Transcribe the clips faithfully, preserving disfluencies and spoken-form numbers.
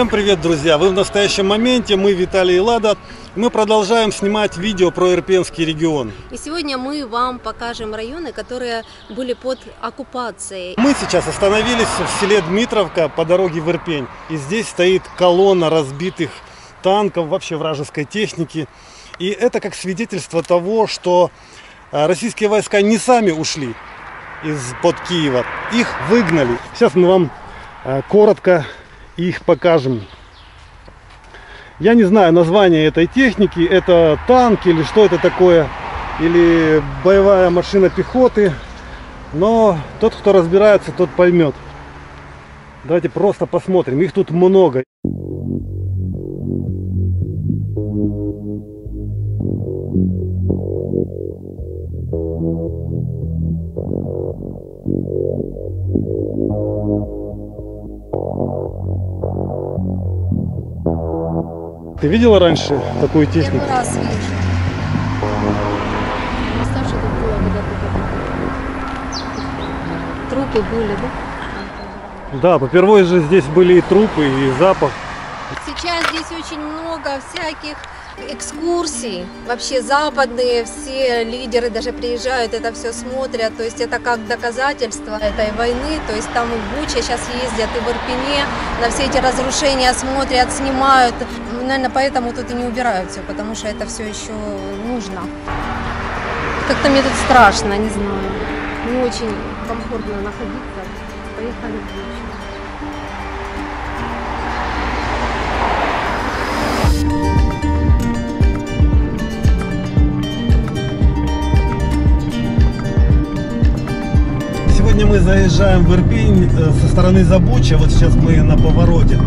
Всем привет, друзья! Вы в настоящем моменте, мы Виталий и Лада. Мы продолжаем снимать видео про Ирпенский регион. И сегодня мы вам покажем районы, которые были под оккупацией. Мы сейчас остановились в селе Дмитровка по дороге в Ирпень. И здесь стоит колонна разбитых танков, вообще вражеской техники. И это как свидетельство того, что российские войска не сами ушли из-под Киева, их выгнали. Сейчас мы вам коротко их покажем. Я не знаю название этой техники, это танк или что это такое, или боевая машина пехоты, но тот, кто разбирается, тот поймет. Давайте просто посмотрим, их тут много. Ты видела раньше такую технику? Первый раз вижу. Представь, что тут было, когда трупы были, да? Да, попервой же здесь были и трупы, и запах. Сейчас здесь очень много всяких экскурсий, вообще западные, все лидеры даже приезжают, это все смотрят, то есть это как доказательство этой войны, то есть там в Буче сейчас ездят и в Ирпене, на все эти разрушения смотрят, снимают, наверное, поэтому тут и не убирают все, потому что это все еще нужно. Как-то мне тут страшно, не знаю, не очень комфортно находиться, поехали в Бучу. Сегодня мы заезжаем в Ирпень со стороны Забуча, вот сейчас мы на повороте.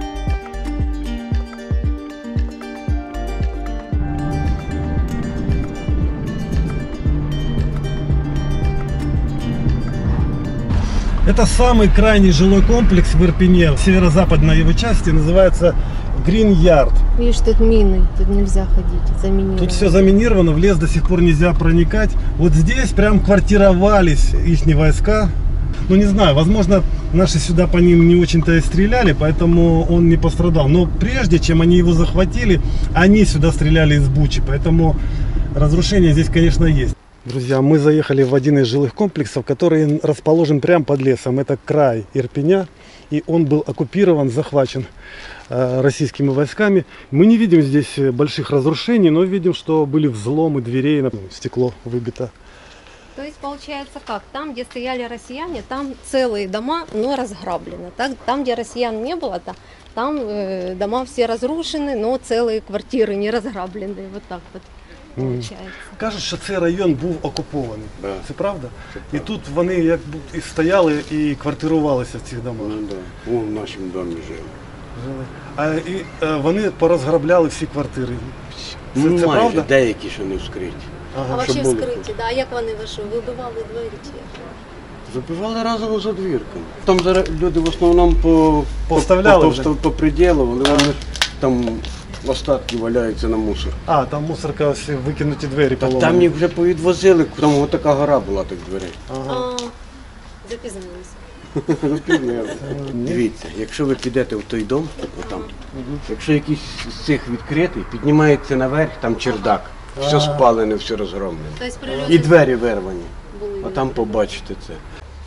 Это самый крайний жилой комплекс в Ирпене, в северо-западной его части, называется Green Yard. Видишь, тут мины, тут нельзя ходить, заминировано. Тут все заминировано, в лес до сих пор нельзя проникать. Вот здесь прям квартировались их войска. Ну не знаю, возможно, наши сюда по ним не очень-то и стреляли, поэтому он не пострадал. Но прежде чем они его захватили, они сюда стреляли из Бучи, поэтому разрушения здесь, конечно, есть. Друзья, мы заехали в один из жилых комплексов, который расположен прямо под лесом. Это край Ирпеня, и он был оккупирован, захвачен э, российскими войсками. Мы не видим здесь больших разрушений, но видим, что были взломы дверей, стекло выбито. То есть получается как? Там, где стояли россияне, там целые дома, но разграблены. Так, там, где россиян не было, то, там э, дома все разрушены, но целые квартиры не разграблены. Вот так вот. Кажуть, що цей район був окупований. Да. Це правда? Це І правда. тут вони як і стояли і квартирувалися в цих домах. Ну, да. О, в нашому домі жили. Жили. А і е, вони порозграбляли всі квартири. Це, Ну, це майже, правда? деякі ще не вскриті. А Ага. вообще були. вскриті, да? А як вони вийшли? Вибивали двері чи як? Забивали разом за двірками. Там зараз люди в основному по, Повставляли по, вже? по, поприділували, вони там остатки валяються на мусор. А, там мусорка, ось викинуті двері Так поломані. там їх вже повідвозили, там ось така гора була тих дверей. Ага. А, запізнилися. Дивіться, якщо ви підете в той дом, типу там, якщо якийсь з цих відкритий, піднімається наверх, там чердак, все спалене, все розгромлене. Тобто при І людях двері вирвані. були. А там побачите це.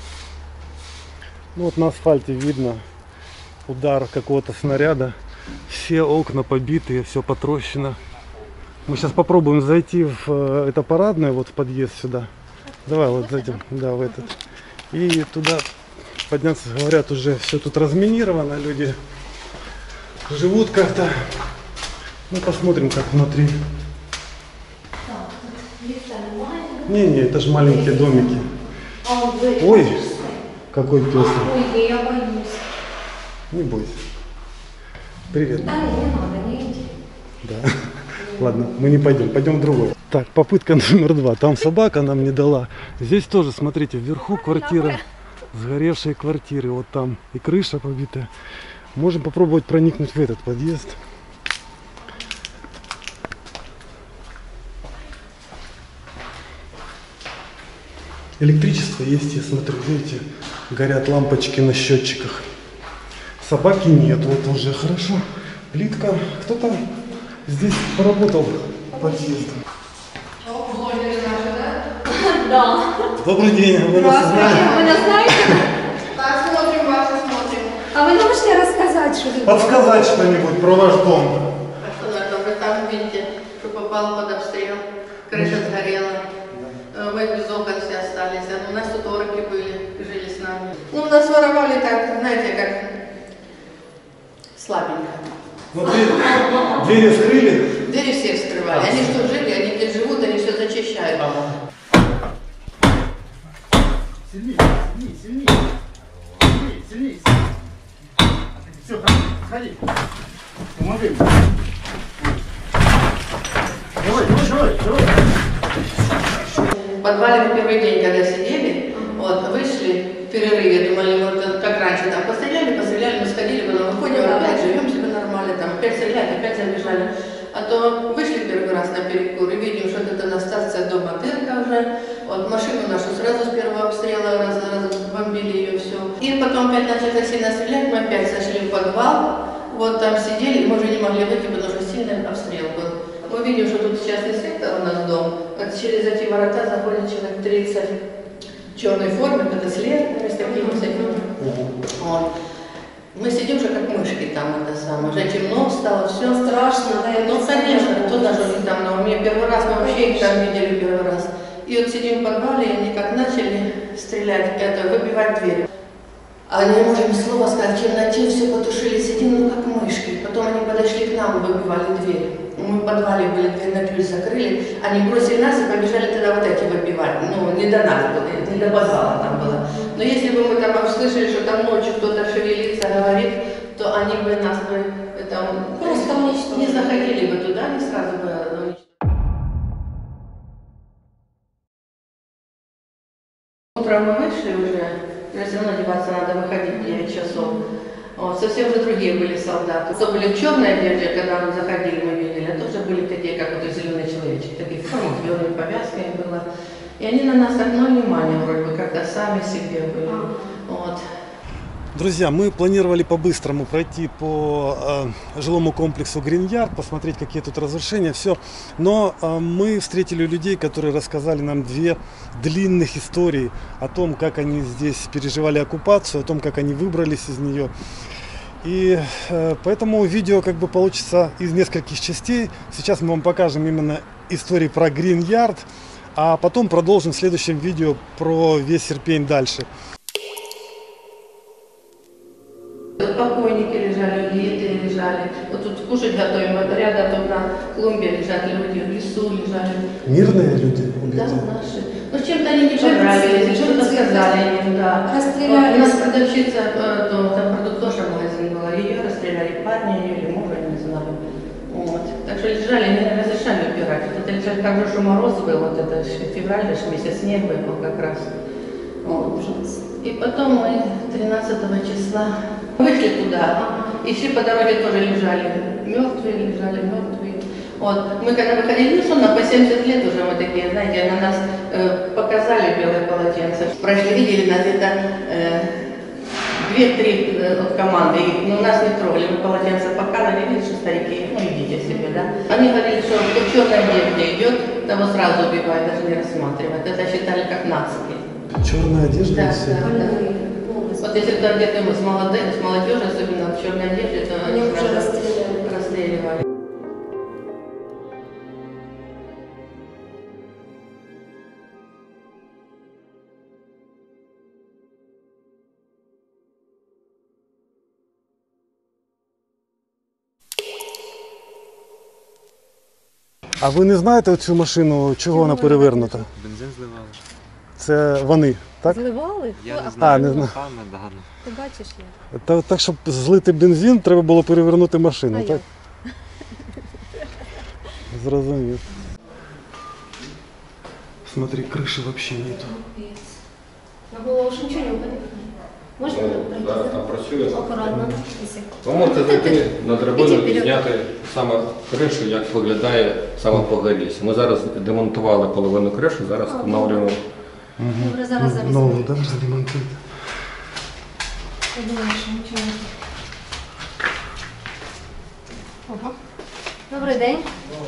Ну вот на асфальте видно удар какого-то снаряда. Все окна побитые, все потрощено. Мы сейчас попробуем зайти в э, это парадное, вот в подъезд сюда. Давай вот зайдем, да, в этот. И туда подняться, говорят, уже все тут разминировано, люди живут как-то. Ну посмотрим, как внутри. Не-не, это же маленькие домики. Ой, какой пестрый. Ой, я боюсь. Не бойся. Привет. Да, не надо, не иди. Да. Ладно, мы не пойдем, пойдем в другой. Так, попытка номер два. Там собака нам не дала. Здесь тоже, смотрите, вверху квартира, сгоревшие квартиры. Вот там и крыша побитая. Можем попробовать проникнуть в этот подъезд. Электричество есть, я смотрю, видите, горят лампочки на счетчиках. Собаки нет, вот уже хорошо. Плитка. Кто-то здесь поработал по подъезду. Да. Добрый день, вы нас знаете? Вы нас знаете? Так, смотрим вас, смотрим. А вы не можете рассказать, что вы... Подсказать что-нибудь про ваш дом? А что на этом? Вы там видите, что попал под обстрел, крыша сгорела. Мы без окон все остались. У нас тут орки были, жили с нами. Ну, у нас воровали так, знаете, как слабенько. Ну, двери, двери вскрыли? Двери все вскрывали. Они что, жили, они здесь живут, они все зачищают. Сильнее, сильнее, сильнее. Сильнее, сильнее. Все, ходи. Помогай. Давай, давай, давай, давай. В подвале в первый день, когда сидели, вот, вышли в перерыве, думали, вот как раньше, там постреляли, постреляли, мы сходили, потом выходим, опять живем себе нормально, там опять стреляли, опять забежали. А то вышли первый раз на перекур и видим, что это на станция дома дырка уже. Вот машину нашу сразу с первого обстрела раз, раз бомбили ее все. И потом опять начали сильно стрелять, мы опять сошли в подвал. Вот там сидели, и мы уже не могли выйти, потому что сильный обстрел был. Мы видим, что тут частный сектор у нас дом. Вот через эти ворота заходит человек тридцать в черной форме, это след, с такими всякими. Вот. Мы сидим уже как мышки там, это самое. Уже темно стало, все страшно. Да, ну, конечно, кто даже не там на уме. Первый раз мы вообще их там видели первый раз. И вот сидим в подвале, и они как начали стрелять, это, выбивать дверь. А не можем слова сказать, в темноте все потушили, сидим, ну как мышки. Потом они подошли к нам, выбивали дверь. Мы в подвале были, дверь на ключ закрыли. Они бросили нас и побежали тогда вот эти выбивать. Ну, не до нас было, не до подвала там было. Но если бы мы там услышали, что там ночью кто-то шевелится, говорит, то они бы нас бы там, просто не заходили бы туда, не сразу бы уничтожили. Утром мы вышли уже, уже все равно одеваться надо, выходить в девять часов. Вот, совсем же другие были солдаты. То были в черной одежде, когда мы заходили, мы видели, а тоже были такие, как вот зеленый человечек, такие формы, с белыми повязками было. И они на нас так, ну, внимание вроде бы, как-то сами себе были. Вот. Друзья, мы планировали по-быстрому пройти по э, жилому комплексу Green Yard, посмотреть, какие тут разрушения, все. Но э, мы встретили людей, которые рассказали нам две длинных истории о том, как они здесь переживали оккупацию, о том, как они выбрались из нее. И э, поэтому видео как бы получится из нескольких частей. Сейчас мы вам покажем именно истории про Green Yard, а потом продолжим в следующем видео про весь Ирпень дальше. Покойники лежали, убитые лежали. Вот тут кушать готовим, вот рядом на клумбе лежат люди, в лесу лежали. Мирные люди убиты? Да, наши. Ну, чем-то они не понравились, что-то сказали им, да. Вот, у нас продавщица, то, там продуктоша магазин была, ее расстреляли, парня ее или мужа, не знаю. Вот. Так что лежали, они не разрешали убирать. Вот это лежали, как же, что мороз был, вот это февраль, месяц снег выпал как раз. Вот. И потом мы тринадцатого числа вышли туда, и все по дороге тоже лежали, мертвые лежали, мертвые. Вот. Мы когда выходили, ну что, на по семьдесят лет уже мы такие, знаете, на нас э, показали белое полотенце. Прошли, видели нас где-то э, две-три э, от команды, и, но нас не трогали, мы полотенце показали, видите, что старики, ну идите себе, да. Они говорили, что кто в черной одежде идет, того сразу убивают, даже не рассматривают. Это считали как нацики. Черная одежда? Да, все. да, да. Вот если кто где-то мы с молодежью, с молодежью, особенно в черной одежде, то они уже расстреливали. расстреливали. А ви не знаєте цю машину, чого вона перевернута? Бензин зливали. Це вони, так? Зливали? Я Ну, не а знаю, не знаю. руками, да, ну. ти бачиш як? Та, так, щоб злити бензин, треба було перевернути машину, А так? як? Зрозумів. Смотри, крыши вообще нету. На голову ж нічого не упаде. Можна? Да, там працює. Акуратно. Ви можете зайти на драбину і зняти саме кришу, як виглядає саме по горісі. Ми зараз демонтували половину криші, зараз встановлюємо. Добре, зараз, зараз. Нову, да, вже демонтують. Я думаю, що нічого. Добрий день.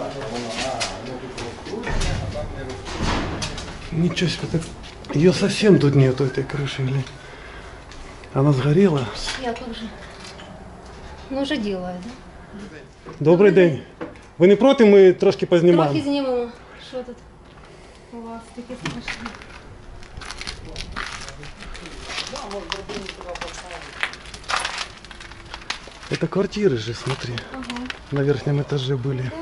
Ничего себе, так ее совсем тут нету, этой крыши, или она сгорела? Я тут же. Ну, вже ділаю, да? Добрий день. Ви не проти, ми трошки познімаємо? Трохи знімемо. Що тут у вас таке страшне? Это квартиры же, смотри. Ага. На верхнем этаже были. Да.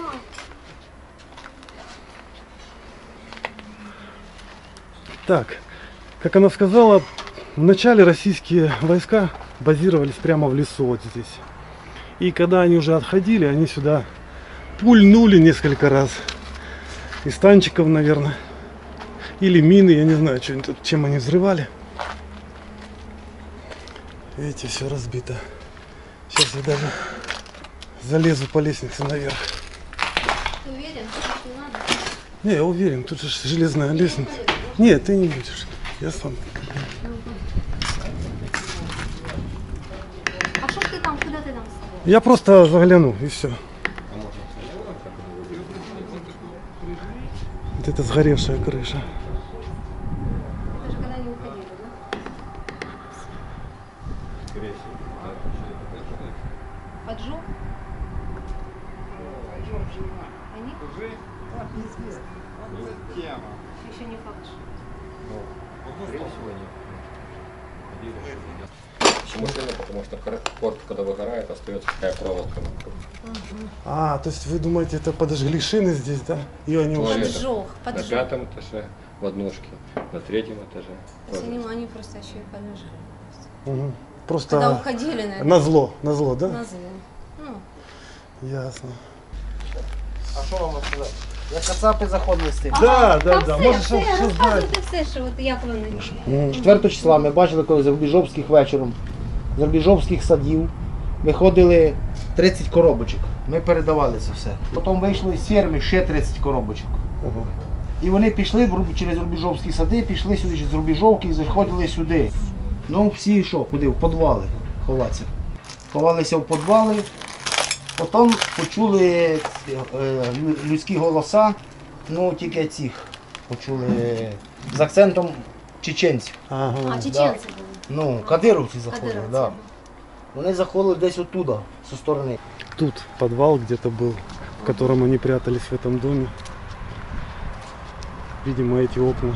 Так, как она сказала, вначале российские войска базировались прямо в лесу вот здесь. И когда они уже отходили, они сюда пульнули несколько раз. Из танчиков, наверное. Или мины, я не знаю, что, тут, чем они взрывали. Видите, все разбито. Сейчас я даже залезу по лестнице наверх. Ты уверен, что не надо? Не, я уверен, тут же железная лестница. Нет, ты не будешь. Я сам. А что ты там, куда ты там стал? Я просто загляну и все. Вот это сгоревшая крыша. Это же когда не уходили, да? Поджог? Они? Еще не факт. Почему сильно? Потому что корт, когда выгорает, остается такая проволока. А, то есть вы думаете, это подожгли шины здесь, да? И они ушли. Туалет. Поджог, На поджог. пятом этаже, в однушке, на третьем этаже. То есть они, они просто еще и подожгли. Угу. Когда Просто уходили, наверное, на зло, на зло, да? на зло. Ну, Ясно. А що вам сказати? Я кацапи заходили з тим. Да, да, Та да. все, Може, все, що, що знаєте? розказуйте все, що от як вони. четвертого числа ми бачили, коли з Рубіжовських вечором, з Рубіжовських садів виходили тридцять коробочок. Ми передавали це все. Потім вийшло із ферми ще тридцять коробочок. І вони пішли в Руб- через Рубіжовські сади, пішли сюди з Рубіжовки і заходили сюди. Ну всі що, куди? В підвали ховатися. Ховалися в підвали, потім почули е, лю- людські голоса, ну тільки цих почули з акцентом чеченців. А, Ага. чеченці були. Ну, кадировці заходили, Кадировці. да. Вони заходили десь оттуда, зі сторони. Тут подвал где-то был, в котором они прятались в этом доме. Видимо, эти окна.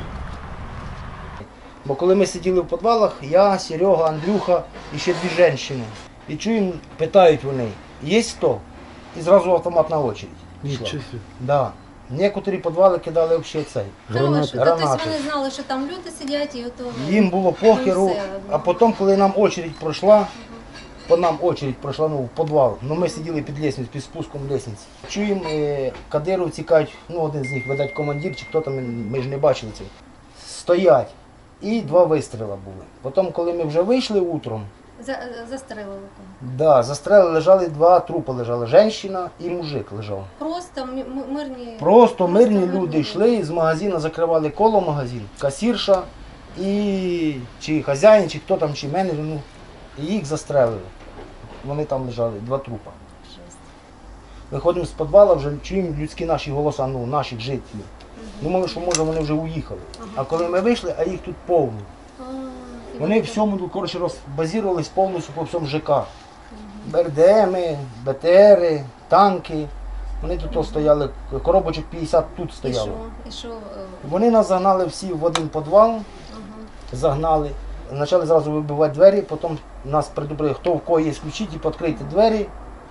Бо коли ми сиділи в підвалах, я, Серега, Андрюха і ще дві жінки. І чуємо, питають вони, є хто? І зразу автомат на очередь. Ничего пішла. себе. Да. Некоторі підвали кидали взагалі цей. Гранати. Та, тобто Гранати. вони знали, що там люди сидять і ото... Їм було похеру, Ну, все, а потім, коли нам очередь пройшла, по нам очередь пройшла ну, в підвал, ну ми сиділи під лестницю, під спуском лестниці. Чуємо, е, кадировці кажуть, ну один з них, видать, командир, чи хто там, ми ж не бачили це. Стоять. І два вистріли були. Потім, коли ми вже вийшли утром, За, застрелили. да, застрели, лежали два трупи лежали, жінка і мужик лежав. Просто м- м- мирні... Просто мирні люди йшли з магазину, закривали коло магазин, касірша і чи хазяїн, чи хто там, чи менеджер, ну, і їх застрелили. Вони там лежали, два трупа. Виходимо з підвалу, вже чуємо людські наші голоса, ну, наших жителів. Думали, що може вони вже уїхали. А коли ми вийшли, а їх тут повно. А, і Вони вони- всьому, ну, коротше, розбазірувались повністю по всьому ЖК. БРДМи, БТРи, танки. Вони тут стояли, коробочок п'ятдесят тут І стояло. що? І що? е, Вони нас загнали всі в один підвал, Ага. загнали. Почали зразу вибивати двері, потім нас предупредили, хто в кого є ключі, ті відкрийте двері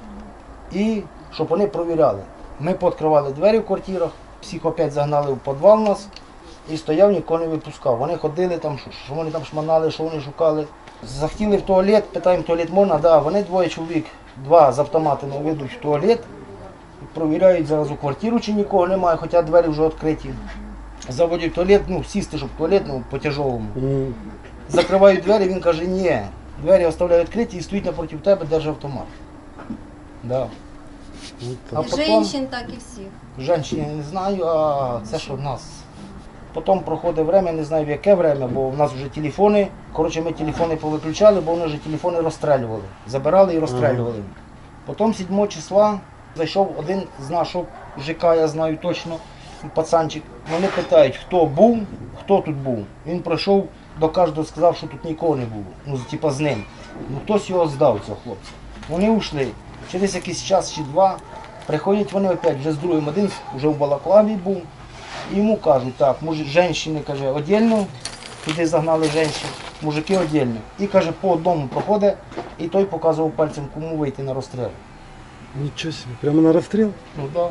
і щоб вони провіряли. Ми пооткривали двері в квартирах, всіх опять загнали в підвал нас і стояв, нікого не випускав. Вони ходили там, що- що вони там шманали, що вони шукали. Захотіли в туалет, питаємо, в туалет можна? Да, вони двоє чоловік, два з автоматами ведуть в туалет, провіряють зразу квартиру, чи нікого немає, хоча двері вже відкриті. Заводять в туалет, ну сісти, щоб в туалет, ну по-тяжовому. М, Закривають двері, він каже, ні. Двері оставляють відкриті і стоїть напроти тебе, держить автомат. Да. вот А так. І потім- женщин так і всіх. Женщин я не знаю, а це що в нас. Потім проходить время, не знаю в яке время, бо в нас вже телефони. Коротше, ми телефони повиключали, бо вони вже телефони розстрелювали. Забирали і розстрелювали. Потім сьомого числа Зайшов один з нашого ЖК, я знаю точно, пацанчик. Вони питають, хто був, хто тут був. Він пройшов, до кожного сказав, що тут нікого не було. Ну, типа з ним. Ну, хтось його здав, цього хлопця. Вони ушли. Через якийсь час чи два приходять вони опять вже з другим. Один вже в балаклаві був. І йому кажуть, так, може, жінки, каже, віддільно, туди загнали жінки, мужики віддільно. І каже, по одному проходить, і той показував пальцем, кому вийти на розстріл. Ничего себе, прямо на расстрел? Ну так. Да.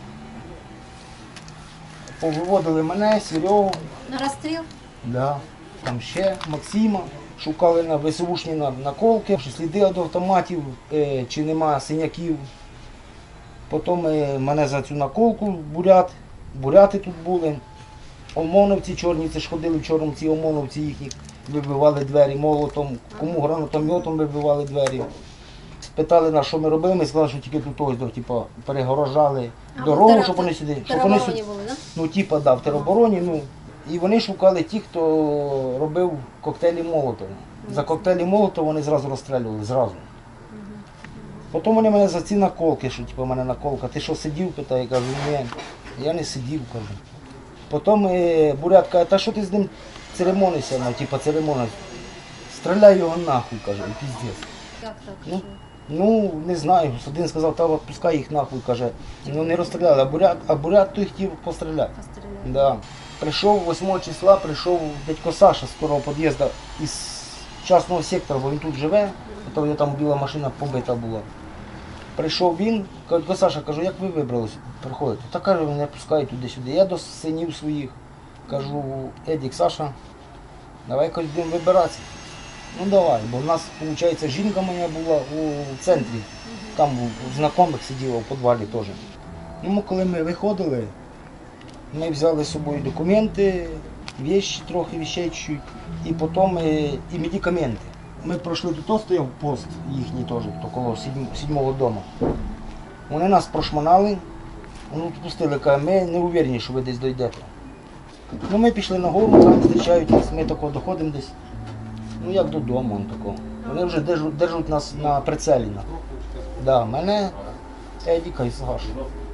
Повиводили мене, Серегу, На расстрел? да. Там ще Максима. Шукали на ВСУшні на- наколки, сліди від автоматів, е, чи нема синяків. Потім е, мене за цю наколку бурят, буряти тут були. ОМОНовці чорні, це ж ходили в чорному, ці ОМОНовці їхні вибивали двері молотом, кому гранатометом вибивали двері. Спитали нас, що ми робили, ми сказали, що тільки тут ось, типу, перегорожали А, дорогу, в щоб вони сюди. В Щоб вони теробороні сюди були, да? ну, типа, да, в теробороні, ну, і вони шукали ті, хто робив коктейлі Молотова. За коктейлі Молотова вони зразу розстрілювали, зразу. Потім вони мене за ці наколки, що типу, в мене наколка, ти що сидів, питає, я кажу, ні, я не сидів, кажу. Потім е, бурят каже, та що ти з ним церемонишся, ну, типу, церемонишся. Стріляй його нахуй, каже, і піздець. Як так? Ну, що? Ну, не знаю. Один сказав, та відпускай їх нахуй, каже. Ну не розстріляли, а бурят, а бурят той хотів постріляти. Постріляли. Да. Прийшов восьмого числа, прийшов дядько Саша з скорого під'їзду із частного сектора, бо він тут живе, то його там біла машина побита була. Прийшов він, каже, дядько Саша, кажу, як ви вибралися? Приходите. Та каже, мене пускають туди-сюди. Я до синів своїх кажу, Едік, Саша, давай якось будемо вибиратися. Ну давай, бо в нас, виходить, жінка моя була у центрі, там у знайомих сиділа в підвалі теж. Ну, коли ми виходили, ми взяли з собою документи, вещи, трохи вещей чуть-чуть, і потім і, і медикаменти. Ми пройшли до того, стояв пост їхній теж, коло сідьмого дому. Вони нас прошманали, ну, пустили, каже, ми не уверені, що ви десь дійдете. Ну, ми пішли на гору, там зустрічають нас, ми тако доходимо десь. Ну як додому, он тако. Вони вже держуть, держуть нас на прицелі. Да, мене, Едіка і Сашу.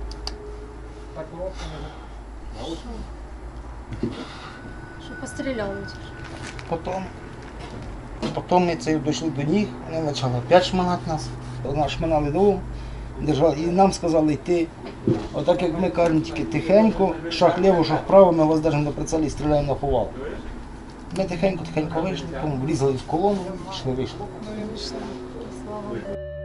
Що постріляли? Потім, потім ми це дійшли до них, вони почали опять шманати нас. Нас шманали довго, держали, і нам сказали йти. Отак як ми кажемо, тільки тихенько, шаг ліво, шаг вправо, ми вас держимо на прицелі і стріляємо на повал. Ми тихенько-тихенько вийшли, потім влізли в колону, пішли, вийшли. Слава Богу.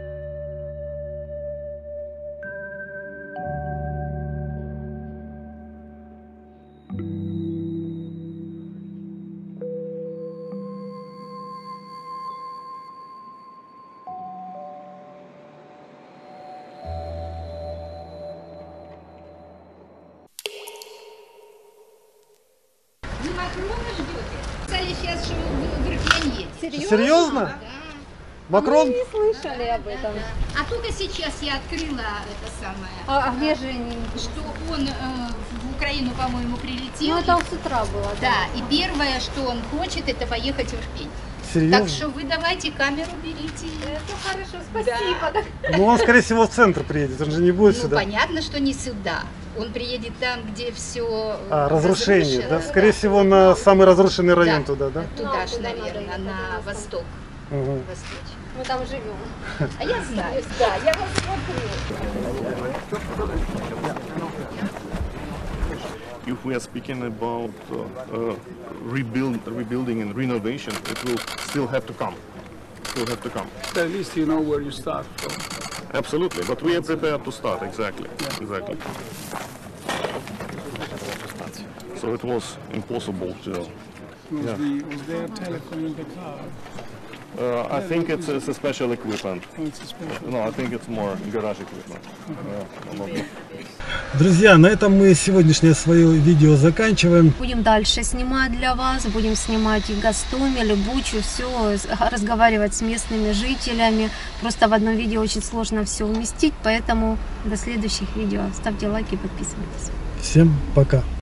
Вы Макрона ждете? Сказали сейчас, что в Ирпень едет. Серьезно? Серьезно? Да. Макрон? Мы не слышали об этом. А только сейчас я открыла это самое, А, а где же они? что он э, в Украину, по-моему, прилетел. Ну это с утра было. Да, и первое, что он хочет, это поехать в Ирпень. Серьезно? Так что вы давайте камеру берите. Это хорошо, спасибо. Да. Ну он, скорее всего, в центр приедет, он же не будет Ну, сюда. понятно, что не сюда. Он приедет там, где все А, разрушение, да? Скорее всего, на самый разрушенный район Да. туда, да? Туда же, Туда надо наверное, ехать, на да. восток. Угу. Восточь. Мы там живем. А я знаю, да, я вас смотрю. If we are speaking about uh, uh, rebuild, rebuilding and renovation, it will still have to come. Still have to come. At least you know where you start from. Absolutely, but we are prepared to start. Exactly. Exactly. So it was impossible to. Was, Yeah. the, was there a telephone in the car? Uh, I think it's, it's a special equipment. Oh, it's a special. No, I think it's more garage equipment. Yeah, not- Друзья, на этом мы сегодняшнее свое видео заканчиваем. Будем дальше снимать для вас, будем снимать и Гостомель, и Бучу, все, разговаривать с местными жителями. Просто в одном видео очень сложно все уместить, поэтому до следующих видео. Ставьте лайки, подписывайтесь. Всем пока.